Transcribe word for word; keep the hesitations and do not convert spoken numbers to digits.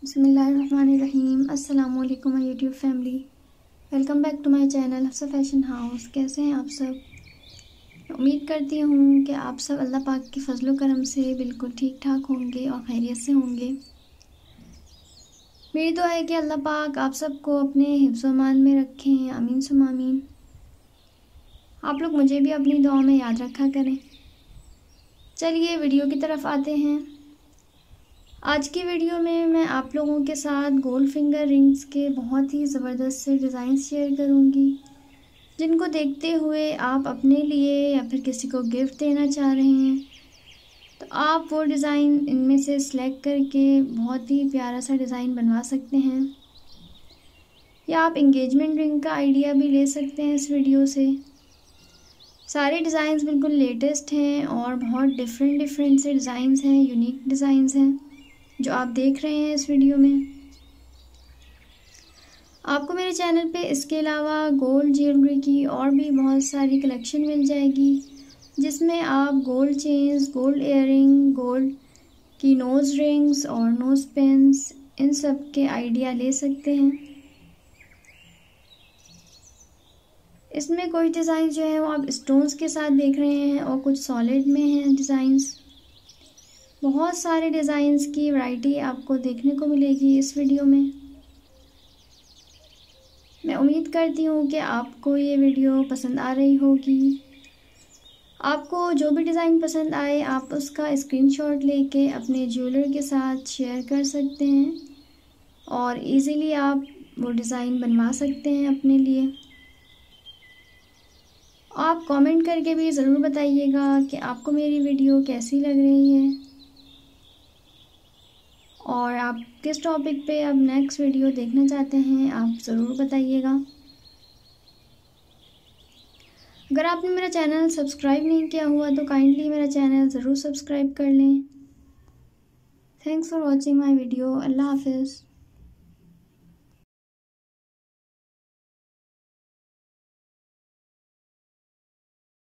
बिस्मिल्लाहिर्रहमानिर्रहीम। अस्सलाम वालेकुम my YouTube family, welcome back to my channel Hafsa fashion house. कैसे हैं आप सब? उम्मीद करती हूँ कि आप सब अल्लाह पाक के फजलो करम से बिल्कुल ठीक ठाक होंगे और खैरियत से होंगे। मेरी दुआ है कि अल्लाह पाक आप सबको अपने हिफ्ज़ अमान में रखें। आमीन सुम्मा आमीन। आप लोग मुझे भी अपनी दुआ में याद रखा करें। चलिए वीडियो की तरफ आते हैं। आज की वीडियो में मैं आप लोगों के साथ गोल्ड फिंगर रिंग्स के बहुत ही ज़बरदस्त से डिज़ाइन शेयर करूंगी, जिनको देखते हुए आप अपने लिए या फिर किसी को गिफ्ट देना चाह रहे हैं तो आप वो डिज़ाइन इनमें से सिलेक्ट करके बहुत ही प्यारा सा डिज़ाइन बनवा सकते हैं, या आप इंगेजमेंट रिंग का आइडिया भी ले सकते हैं इस वीडियो से। सारे डिज़ाइंस बिल्कुल लेटेस्ट हैं और बहुत डिफरेंट डिफरेंट से डिज़ाइंस हैं, यूनिक डिज़ाइंस हैं जो आप देख रहे हैं इस वीडियो में। आपको मेरे चैनल पे इसके अलावा गोल्ड ज्वेलरी की और भी बहुत सारी कलेक्शन मिल जाएगी, जिसमें आप gold chains, gold earring, gold की नोज़ रिंग्स और नोज़ पिन्स, इन सब के आइडिया ले सकते हैं। इसमें कुछ डिज़ाइन जो है वो आप स्टोन्स के साथ देख रहे हैं और कुछ सॉलिड में हैं डिज़ाइंस। बहुत सारे डिज़ाइंस की वैरायटी आपको देखने को मिलेगी इस वीडियो में। मैं उम्मीद करती हूँ कि आपको ये वीडियो पसंद आ रही होगी। आपको जो भी डिज़ाइन पसंद आए आप उसका स्क्रीनशॉट लेके अपने ज्वेलर के साथ शेयर कर सकते हैं और इजीली आप वो डिज़ाइन बनवा सकते हैं अपने लिए। आप कमेंट करके भी ज़रूर बताइएगा कि आपको मेरी वीडियो कैसी लग रही है और आप किस टॉपिक पे अब नेक्स्ट वीडियो देखना चाहते हैं, आप ज़रूर बताइएगा। अगर आपने मेरा चैनल सब्सक्राइब नहीं किया हुआ तो काइंडली मेरा चैनल ज़रूर सब्सक्राइब कर लें। Thanks for watching my video. अल्लाह हाफिज़।